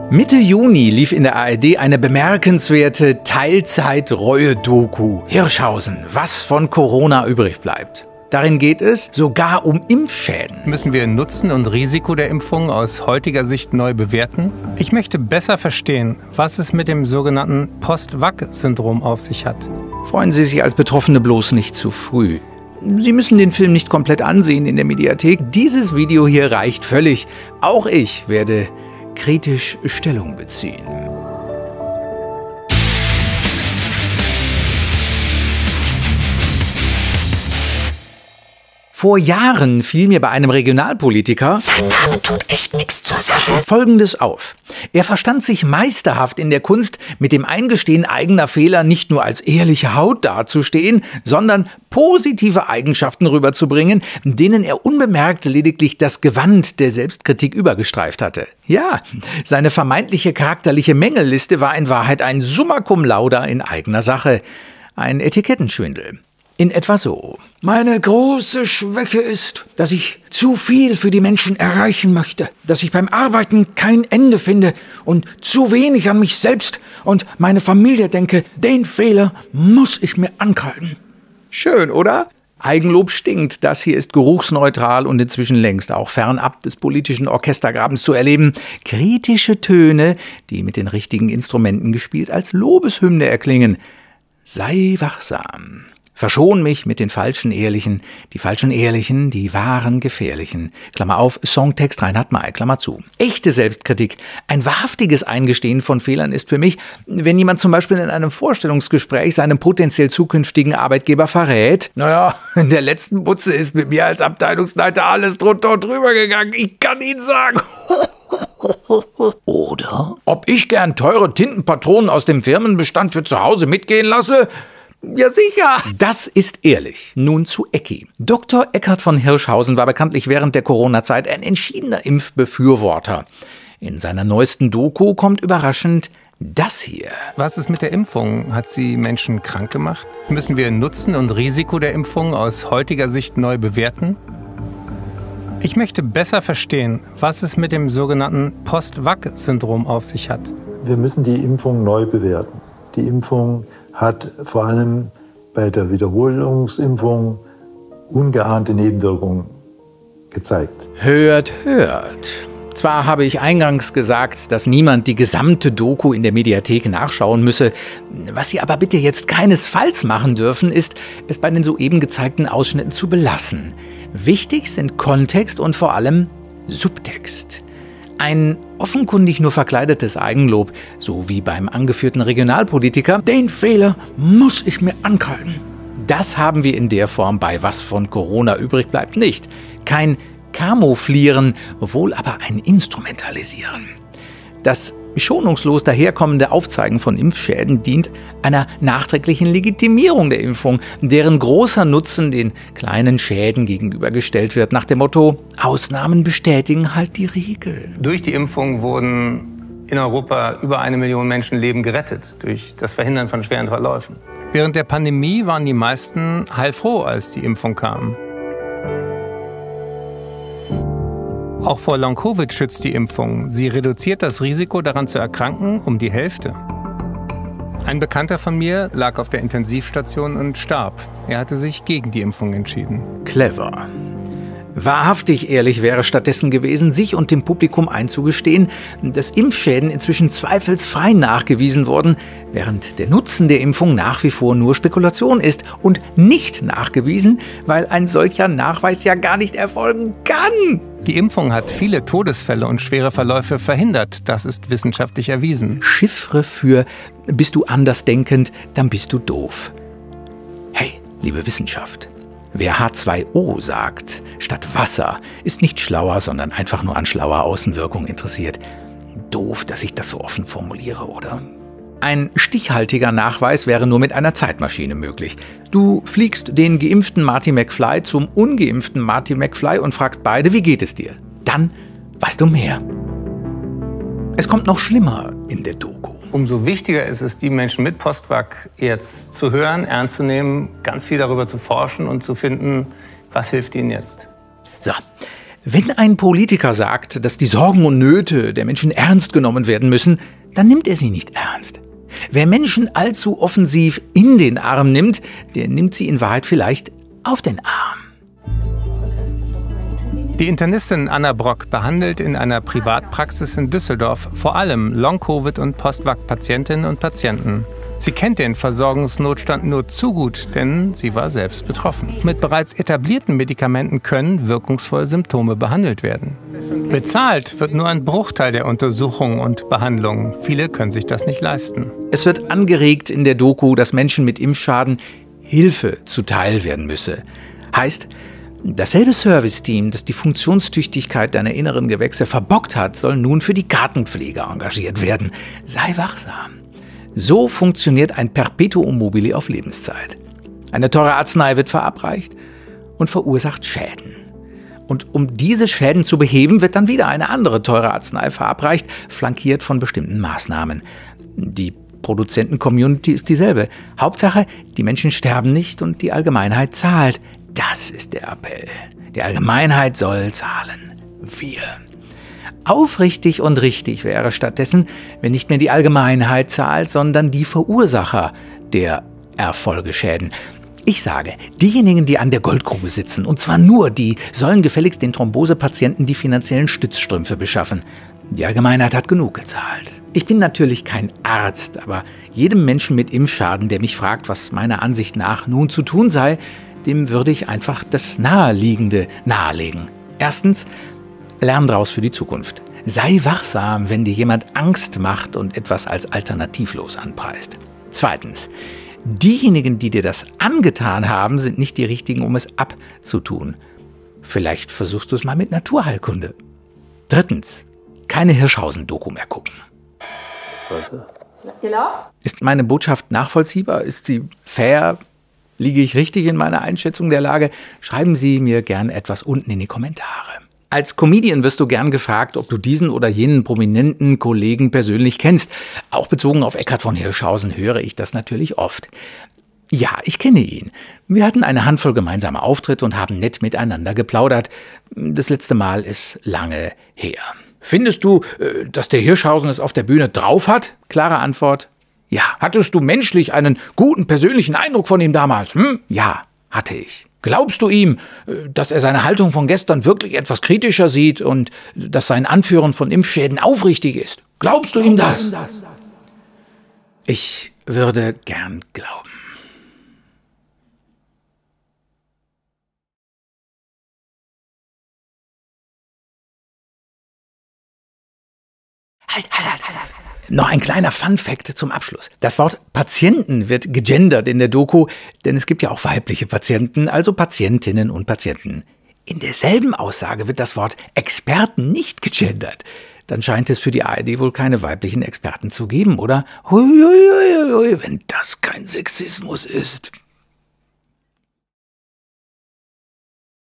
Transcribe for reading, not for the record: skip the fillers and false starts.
Mitte Juni lief in der ARD eine bemerkenswerte Teilzeit-Reue-Doku. Hirschhausen, was von Corona übrig bleibt. Darin geht es sogar um Impfschäden. Müssen wir Nutzen und Risiko der Impfung aus heutiger Sicht neu bewerten? Ich möchte besser verstehen, was es mit dem sogenannten Post-Vac-Syndrom auf sich hat. Freuen Sie sich als Betroffene bloß nicht zu früh. Sie müssen den Film nicht komplett ansehen in der Mediathek. Dieses Video hier reicht völlig. Auch ich werde kritisch Stellung beziehen. Vor Jahren fiel mir bei einem Regionalpolitiker sein Name tut echt nichts zur Sache. Folgendes auf. Er verstand sich meisterhaft in der Kunst, mit dem Eingestehen eigener Fehler nicht nur als ehrliche Haut dazustehen, sondern positive Eigenschaften rüberzubringen, denen er unbemerkt lediglich das Gewand der Selbstkritik übergestreift hatte. Ja, seine vermeintliche charakterliche Mängelliste war in Wahrheit ein Summa cum laude in eigener Sache. Ein Etikettenschwindel. In etwa so. Meine große Schwäche ist, dass ich zu viel für die Menschen erreichen möchte, dass ich beim Arbeiten kein Ende finde und zu wenig an mich selbst und meine Familie denke. Den Fehler muss ich mir ankreiden. Schön, oder? Eigenlob stinkt. Das hier ist geruchsneutral und inzwischen längst auch fernab des politischen Orchestergrabens zu erleben. Kritische Töne, die mit den richtigen Instrumenten gespielt als Lobeshymne erklingen. Sei wachsam. Verschon mich mit den falschen Ehrlichen, die wahren Gefährlichen. Klammer auf, Songtext Reinhard May, Klammer zu. Echte Selbstkritik, ein wahrhaftiges Eingestehen von Fehlern ist für mich, wenn jemand zum Beispiel in einem Vorstellungsgespräch seinem potenziell zukünftigen Arbeitgeber verrät, naja, in der letzten Butze ist mit mir als Abteilungsleiter alles drunter und drüber gegangen, ich kann Ihnen sagen. Oder? Ob ich gern teure Tintenpatronen aus dem Firmenbestand für zu Hause mitgehen lasse? Ja, sicher. Das ist ehrlich. Nun zu Ecki. Dr. Eckhard von Hirschhausen war bekanntlich während der Corona-Zeit ein entschiedener Impfbefürworter. In seiner neuesten Doku kommt überraschend das hier. Was ist mit der Impfung? Hat sie Menschen krank gemacht? Müssen wir Nutzen und Risiko der Impfung aus heutiger Sicht neu bewerten? Ich möchte besser verstehen, was es mit dem sogenannten Post-Vac-Syndrom auf sich hat. Wir müssen die Impfung neu bewerten. Die Impfung hat vor allem bei der Wiederholungsimpfung ungeahnte Nebenwirkungen gezeigt. Hört, hört. Zwar habe ich eingangs gesagt, dass niemand die gesamte Doku in der Mediathek nachschauen müsse. Was Sie aber bitte jetzt keinesfalls machen dürfen, ist, es bei den soeben gezeigten Ausschnitten zu belassen. Wichtig sind Kontext und vor allem Subtext. Ein offenkundig nur verkleidetes Eigenlob, so wie beim angeführten Regionalpolitiker. Den Fehler muss ich mir ankreiden. Das haben wir in der Form bei Was von Corona übrig bleibt nicht. Kein Camouflieren, wohl aber ein Instrumentalisieren. Das schonungslos daherkommende Aufzeigen von Impfschäden dient einer nachträglichen Legitimierung der Impfung, deren großer Nutzen den kleinen Schäden gegenübergestellt wird, nach dem Motto, Ausnahmen bestätigen halt die Regel. Durch die Impfung wurden in Europa über 1 Million Menschenleben gerettet, durch das Verhindern von schweren Verläufen. Während der Pandemie waren die meisten heilfroh, als die Impfung kam. Auch vor Long-Covid schützt die Impfung. Sie reduziert das Risiko, daran zu erkranken, um die Hälfte. Ein Bekannter von mir lag auf der Intensivstation und starb. Er hatte sich gegen die Impfung entschieden. Clever. Wahrhaftig ehrlich wäre stattdessen gewesen, sich und dem Publikum einzugestehen, dass Impfschäden inzwischen zweifelsfrei nachgewiesen wurden, während der Nutzen der Impfung nach wie vor nur Spekulation ist und nicht nachgewiesen, weil ein solcher Nachweis ja gar nicht erfolgen kann. Die Impfung hat viele Todesfälle und schwere Verläufe verhindert. Das ist wissenschaftlich erwiesen. Chiffre für bist du andersdenkend, dann bist du doof. Hey, liebe Wissenschaft. Wer H2O sagt, statt Wasser, ist nicht schlauer, sondern einfach nur an schlauer Außenwirkung interessiert. Doof, dass ich das so offen formuliere, oder? Ein stichhaltiger Nachweis wäre nur mit einer Zeitmaschine möglich. Du fliegst den geimpften Marty McFly zum ungeimpften Marty McFly und fragst beide, wie geht es dir? Dann weißt du mehr. Es kommt noch schlimmer in der Doku. Umso wichtiger ist es, die Menschen mit Post-Vac jetzt zu hören, ernst zu nehmen, ganz viel darüber zu forschen und zu finden, was hilft ihnen jetzt. So, Wenn ein Politiker sagt, dass die Sorgen und Nöte der Menschen ernst genommen werden müssen, dann nimmt er sie nicht ernst. Wer Menschen allzu offensiv in den Arm nimmt, der nimmt sie in Wahrheit vielleicht auf den Arm. Die Internistin Anna Brock behandelt in einer Privatpraxis in Düsseldorf vor allem Long-Covid- und Post-Vac-Patientinnen und Patienten. Sie kennt den Versorgungsnotstand nur zu gut, denn sie war selbst betroffen. Mit bereits etablierten Medikamenten können wirkungsvoll Symptome behandelt werden. Bezahlt wird nur ein Bruchteil der Untersuchungen und Behandlungen. Viele können sich das nicht leisten. Es wird angeregt in der Doku, dass Menschen mit Impfschaden Hilfe zuteil werden müsse. Heißt, dasselbe Serviceteam, das die Funktionstüchtigkeit deiner inneren Gewächse verbockt hat, soll nun für die Gartenpflege engagiert werden. Sei wachsam. So funktioniert ein Perpetuum mobile auf Lebenszeit. Eine teure Arznei wird verabreicht und verursacht Schäden. Und um diese Schäden zu beheben, wird dann wieder eine andere teure Arznei verabreicht, flankiert von bestimmten Maßnahmen. Die Produzenten-Community ist dieselbe. Hauptsache, die Menschen sterben nicht und die Allgemeinheit zahlt. Das ist der Appell. Die Allgemeinheit soll zahlen. Wir. Aufrichtig und richtig wäre stattdessen, wenn nicht mehr die Allgemeinheit zahlt, sondern die Verursacher der Erfolgeschäden. Ich sage, diejenigen, die an der Goldgrube sitzen, und zwar nur die, sollen gefälligst den Thrombosepatienten die finanziellen Stützstrümpfe beschaffen. Die Allgemeinheit hat genug gezahlt. Ich bin natürlich kein Arzt, aber jedem Menschen mit Impfschaden, der mich fragt, was meiner Ansicht nach nun zu tun sei, dem würde ich einfach das Naheliegende nahelegen. Erstens, lern draus für die Zukunft. Sei wachsam, wenn dir jemand Angst macht und etwas als alternativlos anpreist. Zweitens, diejenigen, die dir das angetan haben, sind nicht die richtigen, um es abzutun. Vielleicht versuchst du es mal mit Naturheilkunde. Drittens, keine Hirschhausen-Doku mehr gucken. Ist meine Botschaft nachvollziehbar? Ist sie fair? Liege ich richtig in meiner Einschätzung der Lage? Schreiben Sie mir gern etwas unten in die Kommentare. Als Comedian wirst du gern gefragt, ob du diesen oder jenen prominenten Kollegen persönlich kennst. Auch bezogen auf Eckhard von Hirschhausen höre ich das natürlich oft. Ja, ich kenne ihn. Wir hatten eine Handvoll gemeinsame Auftritte und haben nett miteinander geplaudert. Das letzte Mal ist lange her. Findest du, dass der Hirschhausen es auf der Bühne drauf hat? Klare Antwort: ja. Hattest du menschlich einen guten persönlichen Eindruck von ihm damals? Ja, hatte ich. Glaubst du ihm, dass er seine Haltung von gestern wirklich etwas kritischer sieht und dass sein Anführen von Impfschäden aufrichtig ist? Glaubst du ihm das? Ich würde gern glauben. Halt. Noch ein kleiner Fun-Fact zum Abschluss. Das Wort Patienten wird gegendert in der Doku, denn es gibt ja auch weibliche Patienten, also Patientinnen und Patienten. In derselben Aussage wird das Wort Experten nicht gegendert. Dann scheint es für die ARD wohl keine weiblichen Experten zu geben, oder? Hui, wenn das kein Sexismus ist.